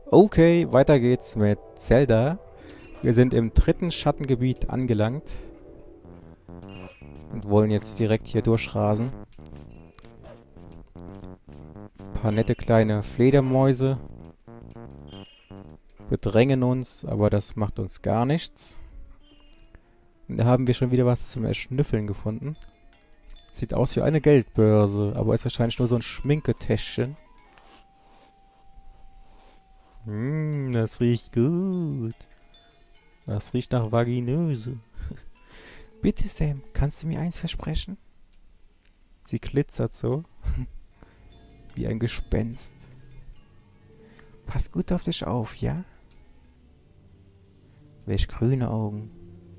Okay, weiter geht's mit Zelda. Wir sind im dritten Schattengebiet angelangt und wollen jetzt direkt hier durchrasen. Ein paar nette kleine Fledermäuse bedrängen uns, aber das macht uns gar nichts. Und da haben wir schon wieder was zum Erschnüffeln gefunden. Sieht aus wie eine Geldbörse, aber ist wahrscheinlich nur so ein Schminketäschchen. Das riecht gut. Das riecht nach Vaginöse. Bitte, Sam, kannst du mir eins versprechen? Sie glitzert so. Wie ein Gespenst. Pass gut auf dich auf, ja? Welch grüne Augen.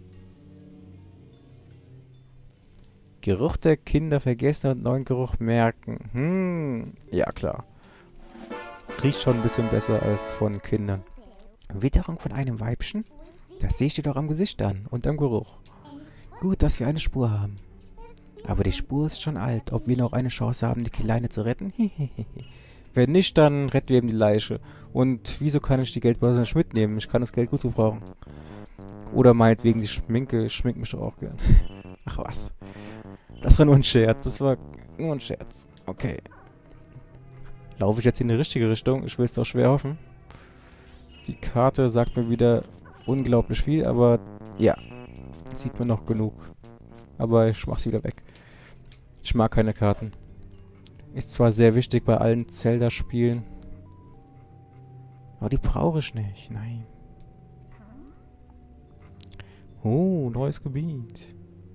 Geruch der Kinder vergessen und neuen Geruch merken. Ja klar. Riecht schon ein bisschen besser als von Kindern. Witterung von einem Weibchen? Das sehe ich dir doch am Gesicht an und am Geruch. Gut, dass wir eine Spur haben. Aber die Spur ist schon alt. Ob wir noch eine Chance haben, die Kleine zu retten? Wenn nicht, dann retten wir eben die Leiche. Und wieso kann ich die Geldbörse nicht mitnehmen? Ich kann das Geld gut gebrauchen. Oder meinetwegen die Schminke. Ich schmink mich doch auch gern. Ach was. Das war nur ein Scherz. Das war nur ein Scherz. Okay. Laufe ich jetzt in die richtige Richtung? Ich will es doch schwer hoffen. Die Karte sagt mir wieder unglaublich viel, aber ja. Sieht man noch genug. Aber ich mach sie wieder weg. Ich mag keine Karten. Ist zwar sehr wichtig bei allen Zelda-Spielen. Aber die brauche ich nicht. Nein. Oh, neues Gebiet.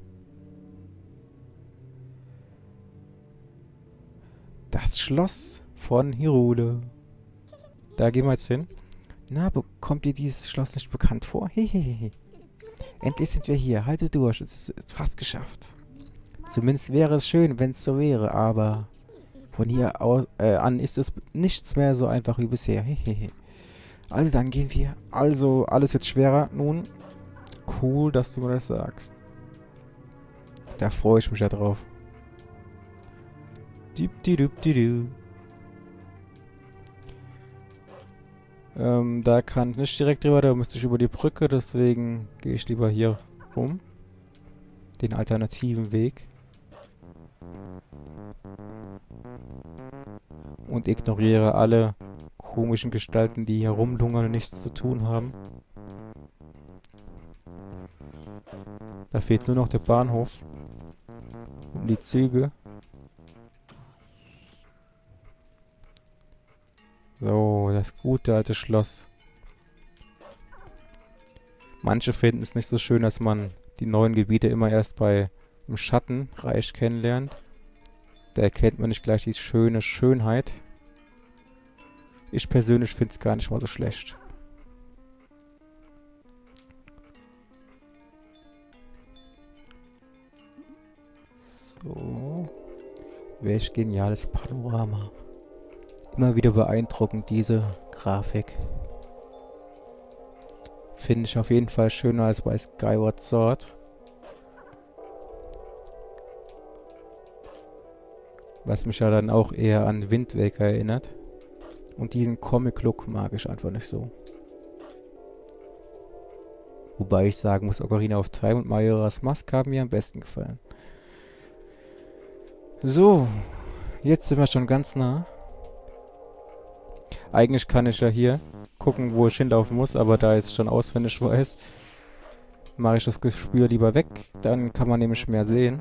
Das Schloss von Hyrule. Da gehen wir jetzt hin. Na, kommt dir dieses Schloss nicht bekannt vor? Hehehe. Endlich sind wir hier. Halte durch. Es ist fast geschafft. Zumindest wäre es schön, wenn es so wäre, aber von hier aus, an ist es nichts mehr so einfach wie bisher. Hehehe. Also dann gehen wir. Also, alles wird schwerer nun. Cool, dass du mir das sagst. Da freue ich mich ja drauf. Dip-di-dup-di-du. Da kann ich nicht direkt drüber, da müsste ich über die Brücke, deswegen gehe ich lieber hier rum. Den alternativen Weg. Und ignoriere alle komischen Gestalten, die hier rumlungern und nichts zu tun haben. Da fehlt nur noch der Bahnhof. Und die Züge. So, das gute alte Schloss. Manche finden es nicht so schön, dass man die neuen Gebiete immer erst bei im Schattenreich kennenlernt. Da erkennt man nicht gleich die schöne Schönheit. Ich persönlich finde es gar nicht mal so schlecht. So. Welch geniales Panorama. Immer wieder beeindruckend, diese Grafik. Finde ich auf jeden Fall schöner als bei Skyward Sword. Was mich ja dann auch eher an Wind Waker erinnert. Und diesen Comic-Look mag ich einfach nicht so. Wobei ich sagen muss, Ocarina of Time und Majora's Mask haben mir am besten gefallen. So, jetzt sind wir schon ganz nah. Eigentlich kann ich ja hier gucken, wo ich hinlaufen muss, aber da ich es schon auswendig weiß, mache ich das Gespür lieber weg. Dann kann man nämlich mehr sehen.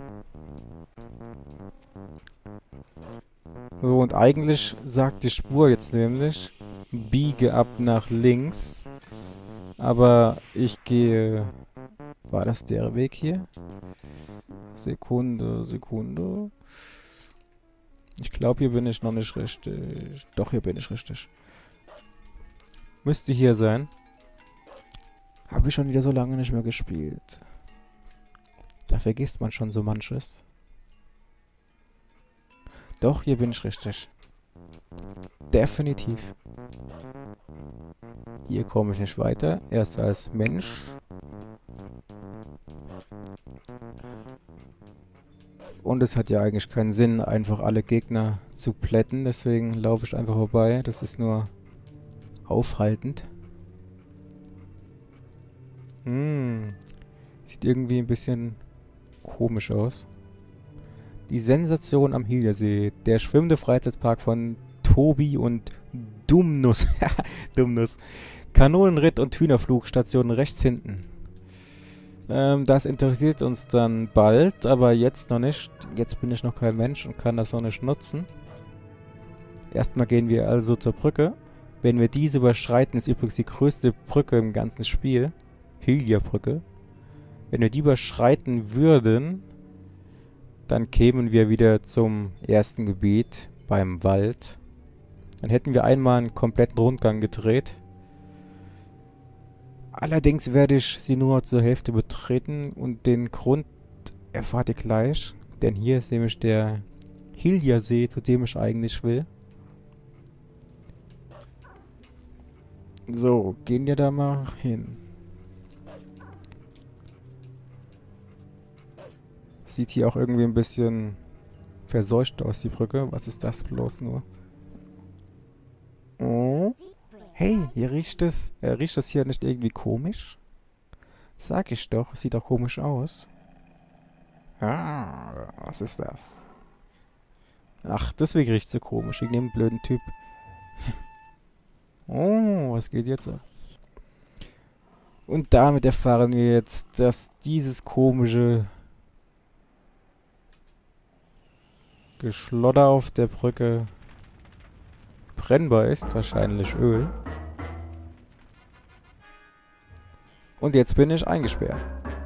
So, und eigentlich sagt die Spur jetzt nämlich, biege ab nach links. Aber ich gehe... War das der Weg hier? Sekunde, Sekunde. Ich glaube, hier bin ich noch nicht richtig. Doch, hier bin ich richtig. Müsste hier sein. Habe ich schon wieder so lange nicht mehr gespielt. Da vergisst man schon so manches. Doch, hier bin ich richtig. Definitiv. Hier komme ich nicht weiter. Erst als Mensch. Und es hat ja eigentlich keinen Sinn, einfach alle Gegner zu plätten. Deswegen laufe ich einfach vorbei. Das ist nur aufhaltend. Sieht irgendwie ein bisschen komisch aus. Die Sensation am Heliasee. Der schwimmende Freizeitpark von Tobi und Dumnus. Dumnus. Kanonenritt und Hühnerflugstation rechts hinten. Das interessiert uns dann bald, aber jetzt noch nicht. Jetzt bin ich noch kein Mensch und kann das noch nicht nutzen. Erstmal gehen wir also zur Brücke. Wenn wir diese überschreiten, ist übrigens die größte Brücke im ganzen Spiel. Hylia-Brücke. Wenn wir die überschreiten würden, dann kämen wir wieder zum ersten Gebiet beim Wald. Dann hätten wir einmal einen kompletten Rundgang gedreht. Allerdings werde ich sie nur zur Hälfte betreten und den Grund erfahrt ihr gleich. Denn hier ist nämlich der Hylia-See, zu dem ich eigentlich will. So, gehen wir da mal hin. Sieht hier auch irgendwie ein bisschen verseucht aus, die Brücke. Was ist das bloß nur? Oh. Hey, hier riecht es hier nicht irgendwie komisch? Sag ich doch, sieht doch komisch aus. Ah, was ist das? Ach, deswegen riecht es so komisch, wegen dem blöden Typ. Oh, was geht jetzt ab? Und damit erfahren wir jetzt, dass dieses komische Geschlodder auf der Brücke brennbar ist, wahrscheinlich Öl. Und jetzt bin ich eingesperrt.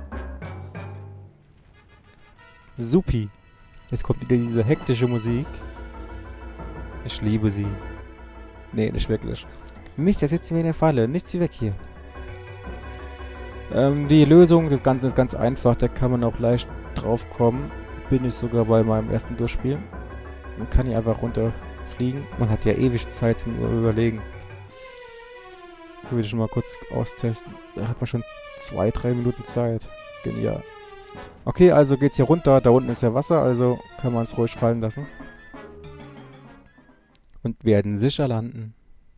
Supi. Jetzt kommt wieder diese hektische Musik. Ich liebe sie. Nee, nicht wirklich. Mist, jetzt sitzen wir in der Falle. Nichts wie weg hier. Die Lösung des Ganzen ist ganz einfach. Da kann man auch leicht drauf kommen. Bin ich sogar bei meinem ersten Durchspiel. Man kann hier einfach runterfliegen. Man hat ja ewig Zeit zum Überlegen. Würde ich mal kurz austesten. Da hat man schon 2-3 Minuten Zeit. Genial. Okay, also geht's hier runter. Da unten ist ja Wasser, also kann man es ruhig fallen lassen. Und werden sicher landen.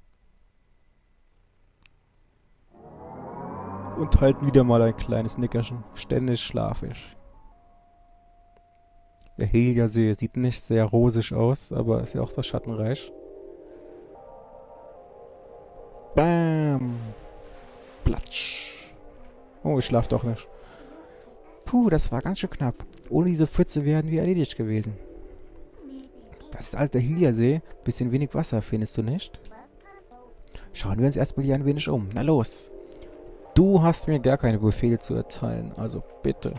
Und halten wieder mal ein kleines Nickerchen. Ständig schlafe ich. Der Hylia-See sieht nicht sehr rosig aus, aber ist ja auch das Schattenreich. Bam! Platsch! Oh, ich schlaf doch nicht. Puh, das war ganz schön knapp. Ohne diese Pfütze wären wir erledigt gewesen. Das ist also der Hylia-See. Bisschen wenig Wasser, findest du nicht? Schauen wir uns erstmal hier ein wenig um. Na los! Du hast mir gar keine Befehle zu erteilen, also bitte.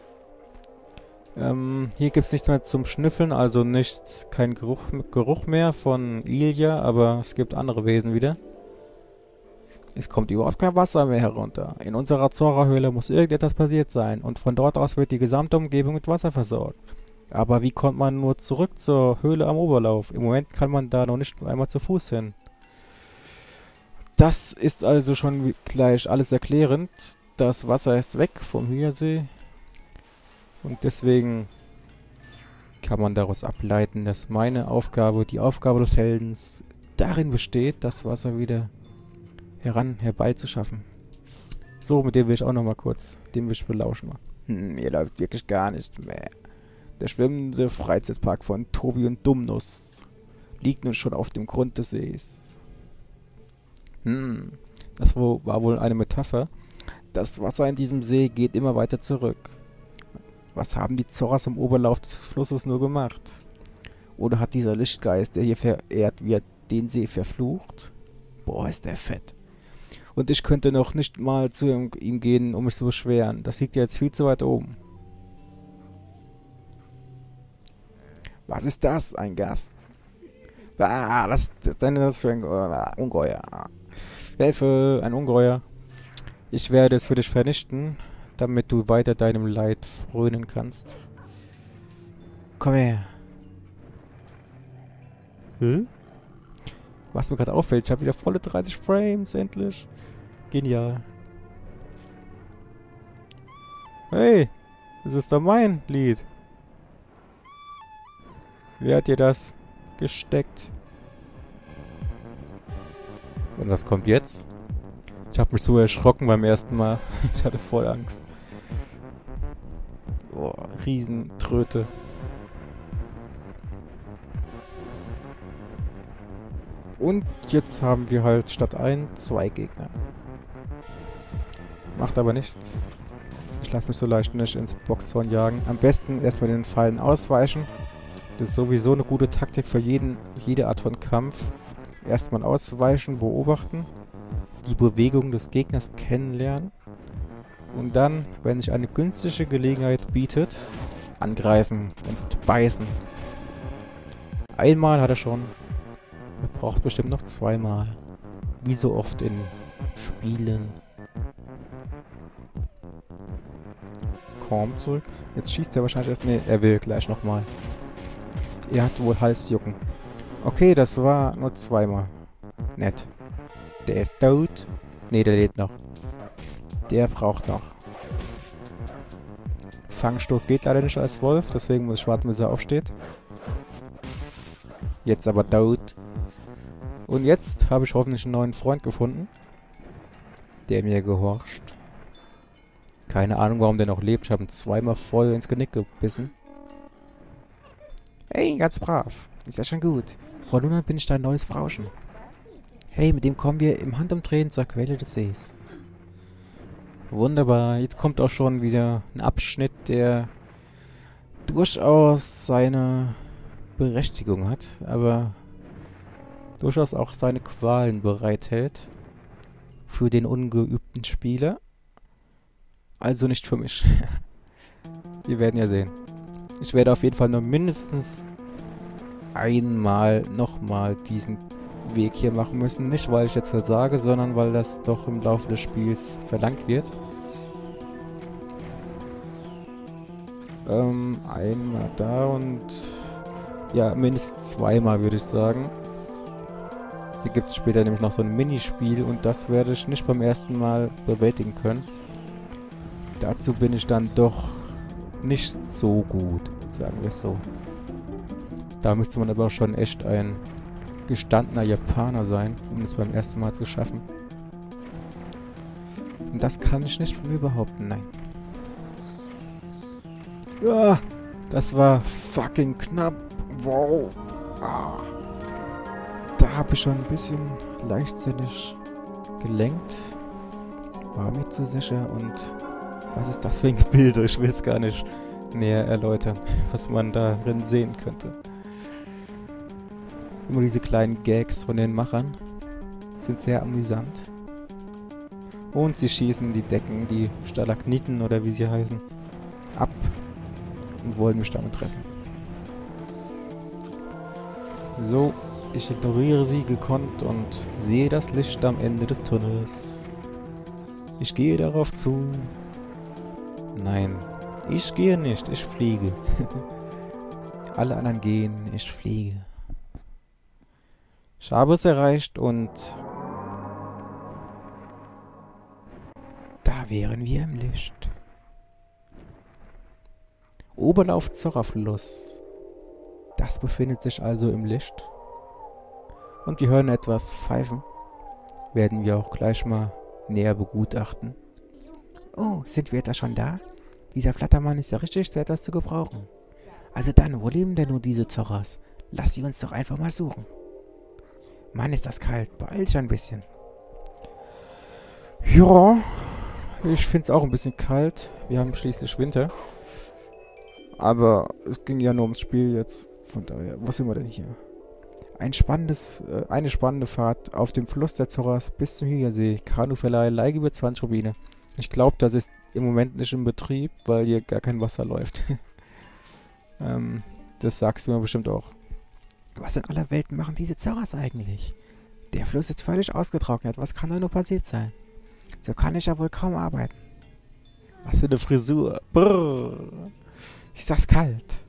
Hier gibt es nichts mehr zum Schnüffeln, also kein Geruch mehr von Hylia, aber es gibt andere Wesen wieder. Es kommt überhaupt kein Wasser mehr herunter. In unserer Zora-Höhle muss irgendetwas passiert sein und von dort aus wird die gesamte Umgebung mit Wasser versorgt. Aber wie kommt man nur zurück zur Höhle am Oberlauf? Im Moment kann man da noch nicht einmal zu Fuß hin. Das ist also schon gleich alles erklärend. Das Wasser ist weg vom Hylia-See. Und deswegen kann man daraus ableiten, dass meine Aufgabe, die Aufgabe des Heldens, darin besteht, das Wasser wieder herbeizuschaffen. So, mit dem will ich auch nochmal kurz, den will ich belauschen. Hier läuft wirklich gar nicht mehr. Der schwimmende Freizeitpark von Tobi und Dumnus liegt nun schon auf dem Grund des Sees. Das war wohl eine Metapher. Das Wasser in diesem See geht immer weiter zurück. Was haben die Zoras am Oberlauf des Flusses nur gemacht? Oder hat dieser Lichtgeist, der hier verehrt wird, den See verflucht? Boah, ist der fett. Und ich könnte noch nicht mal zu ihm gehen, um mich zu beschweren. Das liegt ja jetzt viel zu weit oben. Was ist das? Ein Gast. Ah, was ist denn das für ein Ungeheuer? Hilfe, ein Ungeheuer. Ich werde es für dich vernichten, damit du weiter deinem Leid frönen kannst. Komm her. Was mir gerade auffällt, ich habe wieder volle 30 Frames, endlich. Genial. Hey, das ist doch mein Lied. Wer hat dir das gesteckt? Und was kommt jetzt? Ich habe mich so erschrocken beim ersten Mal. Ich hatte voll Angst. Boah, Riesentröte. Und jetzt haben wir halt statt 2 Gegner. Macht aber nichts. Ich lasse mich so leicht nicht ins Boxhorn jagen. Am besten erstmal den Fallen ausweichen. Das ist sowieso eine gute Taktik für jede Art von Kampf. Erstmal ausweichen, beobachten. Die Bewegung des Gegners kennenlernen. Und dann, wenn sich eine günstige Gelegenheit bietet, angreifen und beißen. Einmal hat er schon. Er braucht bestimmt noch 2-mal. Wie so oft in Spielen. Kommt zurück. Jetzt schießt er wahrscheinlich erst. Ne, er will gleich nochmal. Er hat wohl Halsjucken. Okay, das war nur 2-mal. Nett. Der ist tot. Ne, der lebt noch. Der braucht noch. Fangstoß geht leider nicht als Wolf, deswegen muss ich warten, bis er aufsteht. Jetzt aber tot. Und jetzt habe ich hoffentlich einen neuen Freund gefunden, der mir gehorcht. Keine Ahnung, warum der noch lebt. Ich habe ihn 2-mal voll ins Genick gebissen. Hey, ganz brav. Ist ja schon gut. Von nun an bin ich dein neues Frauchen. Hey, mit dem kommen wir im Handumdrehen zur Quelle des Sees. Wunderbar. Jetzt kommt auch schon wieder ein Abschnitt, der durchaus seine Berechtigung hat, aber durchaus auch seine Qualen bereithält. Für den ungeübten Spieler. Also nicht für mich. Wir werden ja sehen. Ich werde auf jeden Fall nur mindestens einmal nochmal diesen Weg hier machen müssen. Nicht, weil ich jetzt versage, sondern weil das doch im Laufe des Spiels verlangt wird. Einmal da und ja, mindestens 2-mal würde ich sagen. Hier gibt es später nämlich noch so ein Minispiel und das werde ich nicht beim ersten Mal bewältigen können. Dazu bin ich dann doch nicht so gut, sagen wir es so. Da müsste man aber auch schon echt ein gestandener Japaner sein, um es beim ersten Mal zu schaffen. Und das kann ich nicht von mir behaupten, nein. Ja, das war fucking knapp. Wow. Ah. Da habe ich schon ein bisschen leichtsinnig gelenkt. War mir zu sicher und was ist das für ein Gebilde? Ich will es gar nicht näher erläutern, was man darin sehen könnte. Immer diese kleinen Gags von den Machern sind sehr amüsant. Und sie schießen die Decken, die Stalagniten oder wie sie heißen, ab und wollen mich damit treffen. So, ich ignoriere sie gekonnt und sehe das Licht am Ende des Tunnels. Ich gehe darauf zu. Nein, ich gehe nicht, ich fliege. Alle anderen gehen, ich fliege. Ich habe es erreicht und da wären wir im Licht. Oberlauf Zorra-Fluss. Das befindet sich also im Licht. Und wir hören etwas pfeifen. Werden wir auch gleich mal näher begutachten. Oh, sind wir etwa schon da? Dieser Flattermann ist ja richtig zu etwas zu gebrauchen. Also dann, wo leben denn nur diese Zorras? Lass sie uns doch einfach mal suchen. Mann, ist das kalt. Beeil dich ein bisschen. Ja, ich finde es auch ein bisschen kalt. Wir haben schließlich Winter. Aber es ging ja nur ums Spiel jetzt. Von daher, was sind wir denn hier? Eine spannende Fahrt auf dem Fluss der Zorras bis zum Hygersee. Kanuverleih, Leihgebühr 20 Rubine. Ich glaube, das ist im Moment nicht in Betrieb, weil hier gar kein Wasser läuft. Das sagst du mir bestimmt auch. Was in aller Welt machen diese Zorras eigentlich? Der Fluss ist völlig ausgetrocknet. Was kann da nur passiert sein? So kann ich ja wohl kaum arbeiten. Was für eine Frisur. Brrr. Ist das kalt?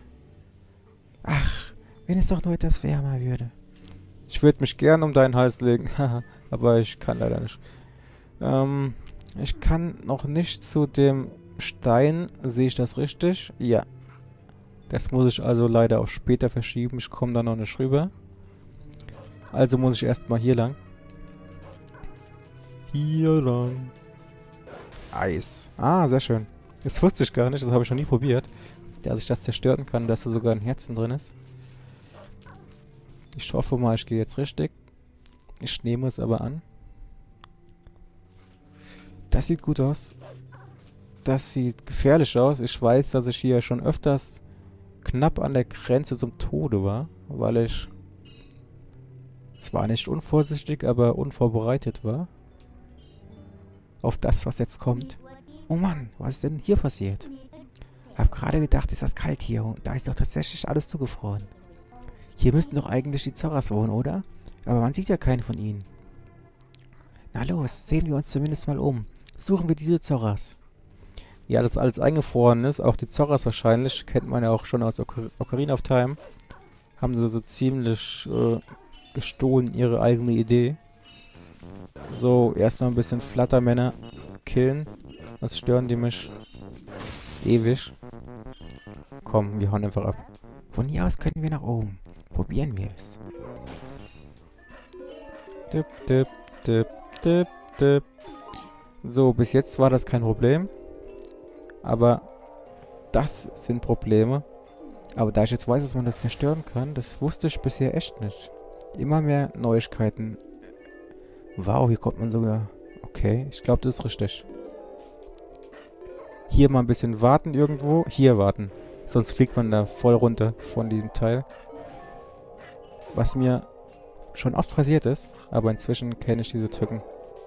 Ach, wenn es doch nur etwas wärmer würde. Ich würde mich gern um deinen Hals legen. Aber ich kann leider nicht. Ich kann noch nicht zu dem Stein. Sehe ich das richtig? Ja. Das muss ich also leider auch später verschieben. Ich komme da noch nicht rüber. Also muss ich erstmal hier lang. Hier lang. Eis. Ah, sehr schön. Das wusste ich gar nicht, das habe ich noch nie probiert. Dass ich das zerstören kann, dass da sogar ein Herzchen drin ist. Ich hoffe mal, ich gehe jetzt richtig. Ich nehme es aber an. Das sieht gut aus. Das sieht gefährlich aus. Ich weiß, dass ich hier schon öfters knapp an der Grenze zum Tode war, weil ich zwar nicht unvorsichtig, aber unvorbereitet war. Auf das, was jetzt kommt. Oh Mann, was ist denn hier passiert? Hab gerade gedacht, ist das kalt hier und da ist doch tatsächlich alles zugefroren. Hier müssten doch eigentlich die Zorras wohnen, oder? Aber man sieht ja keinen von ihnen. Na los, sehen wir uns zumindest mal um. Suchen wir diese Zorras. Ja, dass alles eingefroren ist, auch die Zorras wahrscheinlich, kennt man ja auch schon aus Ocarina of Time. Haben sie so ziemlich gestohlen ihre eigene Idee. So, erstmal ein bisschen Flattermänner killen. Was stören die mich? Ewig. Komm, wir hauen einfach ab. Von hier aus können wir nach oben. Probieren wir es. Tipp, tipp, tipp, tipp, tipp. So, bis jetzt war das kein Problem. Aber das sind Probleme. Aber da ich jetzt weiß, dass man das zerstören kann, das wusste ich bisher echt nicht. Immer mehr Neuigkeiten. Wow, hier kommt man sogar... Okay, ich glaube, das ist richtig. Hier mal ein bisschen warten irgendwo. Hier warten. Sonst fliegt man da voll runter von diesem Teil. Was mir schon oft passiert ist. Aber inzwischen kenne ich diese Tücken.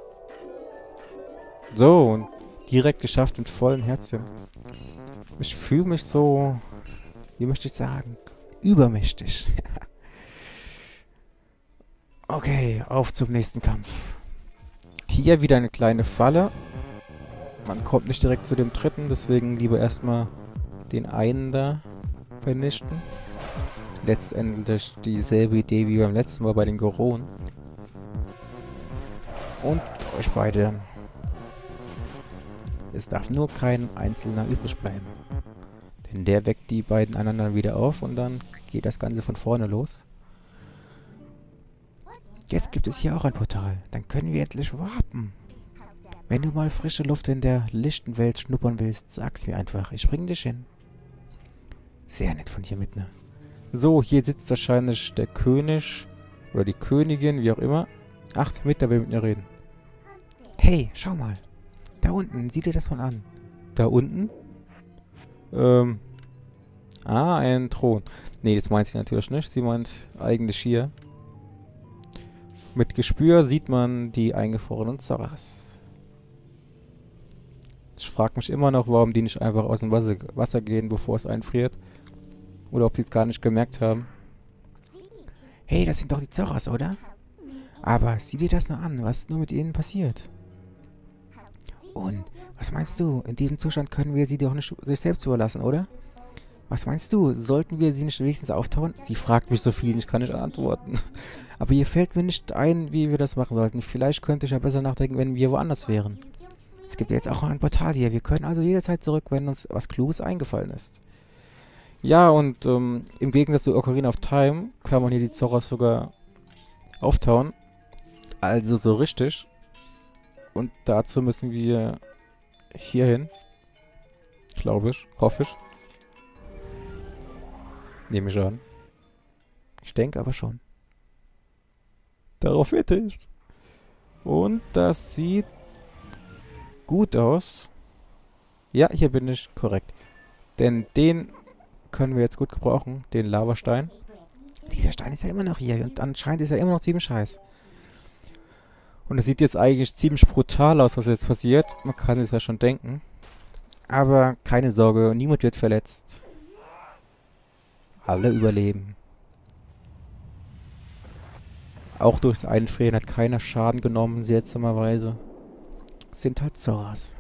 So, und direkt geschafft mit vollem Herzchen. Ich fühle mich so... Wie möchte ich sagen? Übermächtig. Okay, auf zum nächsten Kampf. Hier wieder eine kleine Falle. Man kommt nicht direkt zu dem dritten, deswegen lieber erstmal den einen da vernichten. Letztendlich dieselbe Idee wie beim letzten Mal bei den Goronen. Und euch beide. Es darf nur kein einzelner übrig bleiben. Denn der weckt die beiden einander wieder auf und dann geht das Ganze von vorne los. Jetzt gibt es hier auch ein Portal. Dann können wir endlich warpen. Wenn du mal frische Luft in der Lichtenwelt schnuppern willst, sag's mir einfach. Ich bring dich hin. Sehr nett von dir, Midna. So, hier sitzt wahrscheinlich der König oder die Königin, wie auch immer. Ach, Midna will mit mir reden. Hey, schau mal. Da unten, sieh dir das mal an. Da unten? Ein Thron. Nee, das meint sie natürlich nicht. Sie meint eigentlich hier. Mit Gespür sieht man die eingefrorenen Zorras. Ich frage mich immer noch, warum die nicht einfach aus dem Wasser gehen, bevor es einfriert. Oder ob sie es gar nicht gemerkt haben. Hey, das sind doch die Zorras, oder? Aber sieh dir das noch an, was nur mit ihnen passiert. Und, was meinst du? In diesem Zustand können wir sie doch nicht sich selbst überlassen, oder? Was meinst du? Sollten wir sie nicht wenigstens auftauen? Sie fragt mich so viel, ich kann nicht antworten. Aber hier fällt mir nicht ein, wie wir das machen sollten. Vielleicht könnte ich ja besser nachdenken, wenn wir woanders wären. Es gibt ja jetzt auch ein Portal hier. Wir können also jederzeit zurück, wenn uns was Kluges eingefallen ist. Ja, und im Gegensatz zu Ocarina of Time kann man hier die Zorras sogar auftauen. Also so richtig. Und dazu müssen wir hier hin. Glaube ich. Hoffe ich. Nehme ich an. Ich denke aber schon. Darauf wette ich. Und das sieht gut aus. Ja, hier bin ich korrekt. Denn den können wir jetzt gut gebrauchen. Den Lavastein. Dieser Stein ist ja immer noch hier. Und anscheinend ist er immer noch ziemlich heiß. Und es sieht jetzt eigentlich ziemlich brutal aus, was jetzt passiert. Man kann es ja schon denken. Aber keine Sorge, niemand wird verletzt. Alle überleben. Auch durchs Einfrieren hat keiner Schaden genommen, seltsamerweise. Sind halt Zorras.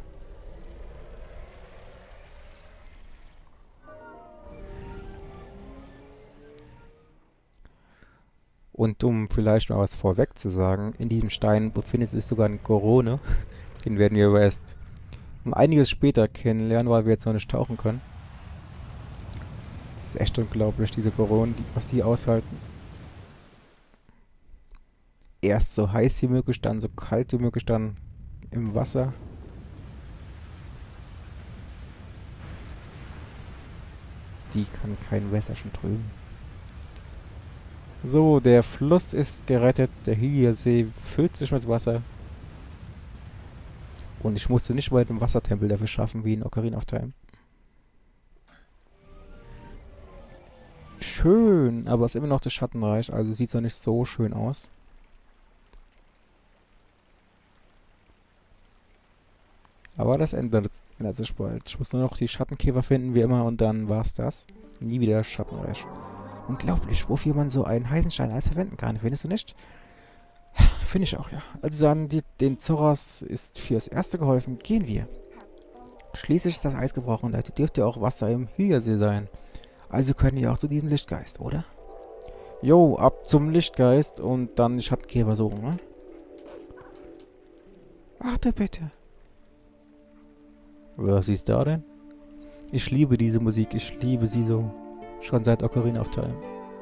Und um vielleicht mal was vorweg zu sagen, in diesem Stein befindet sich sogar ein Gorone. Den werden wir aber erst um einiges später kennenlernen, weil wir jetzt noch nicht tauchen können. Das ist echt unglaublich, diese Goronen, was die aushalten. Erst so heiß wie möglich, dann so kalt wie möglich, dann im Wasser. Die kann kein Wässerchen trüben. So, der Fluss ist gerettet. Der Hylia-See füllt sich mit Wasser. Und ich musste nicht mal den Wassertempel dafür schaffen, wie in Ocarina of Time. Schön, aber es ist immer noch das Schattenreich, also sieht es auch nicht so schön aus. Aber das ändert sich bald. Ich muss nur noch die Schattenkäfer finden, wie immer, und dann war's das. Nie wieder Schattenreich. Unglaublich, wofür man so einen heißen Stein alles verwenden kann, findest du nicht? Finde ich auch, ja. Also dann, den Zoras ist fürs Erste geholfen. Gehen wir. Schließlich ist das Eis gebrochen und da dürfte auch Wasser im Hylia-See sein. Also können wir auch zu diesem Lichtgeist, oder? Jo, ab zum Lichtgeist und dann die Schattenkäfer suchen, ne? Warte bitte. Was ist da denn? Ich liebe diese Musik, ich liebe sie so. Schon seit Ocarina of Time.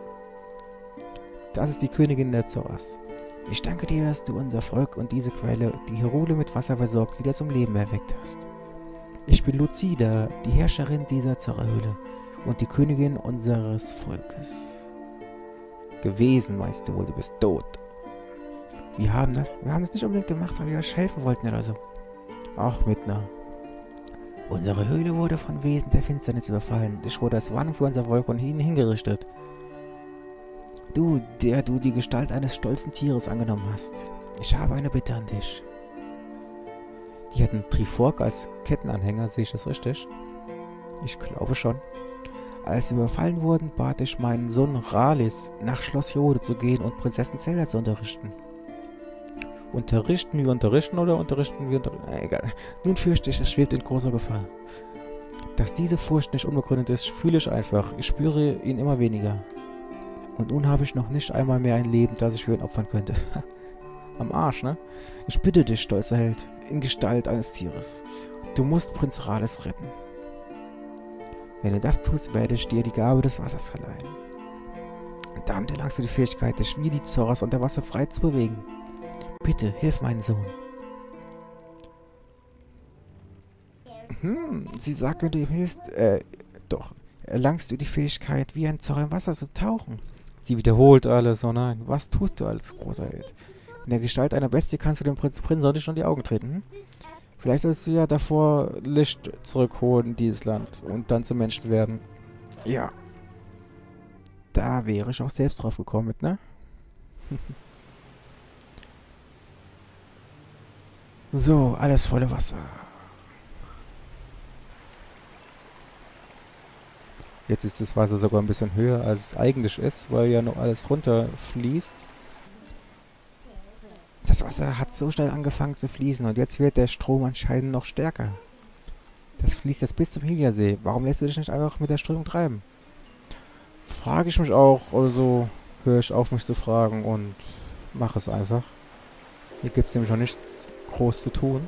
Das ist die Königin der Zoras. Ich danke dir, dass du unser Volk und diese Quelle, die Hyrule mit Wasser versorgt, wieder zum Leben erweckt hast. Ich bin Lucida, die Herrscherin dieser Zora-Höhle und die Königin unseres Volkes. Gewesen, meinst du wohl, du bist tot. Wir haben das nicht unbedingt gemacht, weil wir euch helfen wollten oder so. Ach, Midna. Unsere Höhle wurde von Wesen der Finsternis überfallen. Ich wurde als Warnung für unser Volk und ihnen hingerichtet. Du, der du die Gestalt eines stolzen Tieres angenommen hast. Ich habe eine Bitte an dich. Die hatten Trifork als Kettenanhänger, sehe ich das richtig? Ich glaube schon. Als sie überfallen wurden, bat ich meinen Sohn Ralis, nach Schloss Hyrule zu gehen und Prinzessin Zelda zu unterrichten. Unterrichten wir unterrichten oder unterrichten wir unterrichten? Egal. Nun fürchte ich, es schwebt in großer Gefahr. Dass diese Furcht nicht unbegründet ist, fühle ich einfach. Ich spüre ihn immer weniger. Und nun habe ich noch nicht einmal mehr ein Leben, das ich für ihn opfern könnte. Am Arsch, ne? Ich bitte dich, stolzer Held, in Gestalt eines Tieres. Du musst Prinz Ralis retten. Wenn du das tust, werde ich dir die Gabe des Wassers verleihen. Und damit erlangst du die Fähigkeit, dich wie die Zoras unter Wasser frei zu bewegen. Bitte, hilf meinen Sohn. Sie sagt, wenn du ihm hilfst, doch, erlangst du die Fähigkeit, wie ein Zora im Wasser zu tauchen. Sie wiederholt alles, oh nein, was tust du als großer Held? In der Gestalt einer Bestie kannst du dem Prinzen sonnig schon die Augen treten, hm? Vielleicht sollst du ja davor Licht zurückholen in dieses Land und dann zum Menschen werden. Ja. Da wäre ich auch selbst drauf gekommen, ne? So, alles volle Wasser. Jetzt ist das Wasser sogar ein bisschen höher, als es eigentlich ist, weil ja noch alles runterfließt. Das Wasser hat so schnell angefangen zu fließen und jetzt wird der Strom anscheinend noch stärker. Das fließt jetzt bis zum Hylia-See. Warum lässt du dich nicht einfach mit der Strömung treiben? Frage ich mich auch, also höre ich auf, mich zu fragen und mache es einfach. Hier gibt es nämlich noch nichts groß zu tun.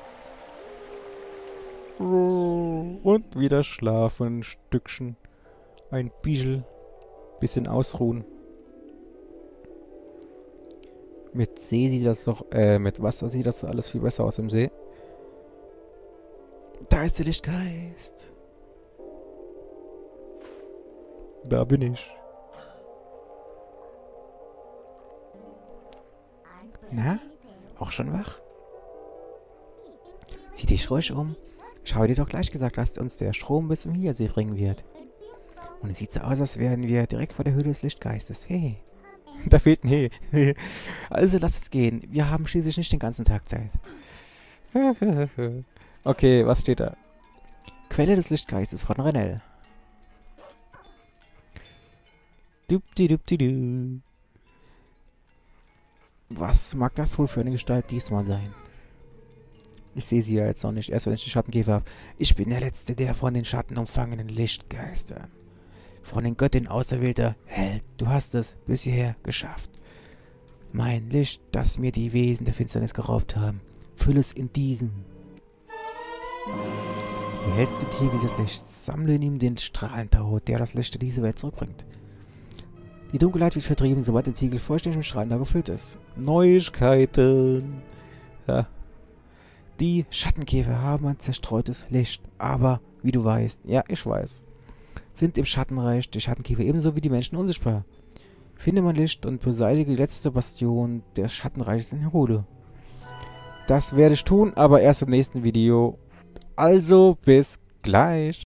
Und wieder schlafen, ein Stückchen. Ein bisschen ausruhen. Mit See sieht das doch, mit Wasser sieht das alles viel besser aus im See. Da ist der Lichtgeist. Da bin ich. Na? Auch schon wach? Sieh dich ruhig um. Ich habe dir doch gleich gesagt, dass uns der Strom bis zum Hylia-See bringen wird. Und es sieht so aus, als wären wir direkt vor der Höhle des Lichtgeistes. Hey. Da fehlt ein Hey. Also lass uns gehen. Wir haben schließlich nicht den ganzen Tag Zeit. Okay, was steht da? Quelle des Lichtgeistes von Renell. Dupdi-dupdi-du. Was mag das wohl für eine Gestalt diesmal sein? Ich sehe sie ja jetzt noch nicht, erst wenn ich die Schattenkäfer habe. Ich bin der Letzte der von den Schatten umfangenen Lichtgeistern. Von den Göttinnen auserwählter Held. Du hast es bis hierher geschafft. Mein Licht, das mir die Wesen der Finsternis geraubt haben. Fülle es in diesen. Der hellste Tiegel des Lichts. Sammle in ihm den Strahlentau, der das Licht in diese Welt zurückbringt. Die Dunkelheit wird vertrieben, sobald der Tiegel vollständig mit Strahlentau gefüllt ist. Neuigkeiten. Ja. Die Schattenkäfer haben ein zerstreutes Licht, aber, wie du weißt, ja, ich weiß, sind im Schattenreich die Schattenkäfer ebenso wie die Menschen unsichtbar. Finde mein Licht und beseitige die letzte Bastion des Schattenreiches in Hyrule. Das werde ich tun, aber erst im nächsten Video. Also, bis gleich.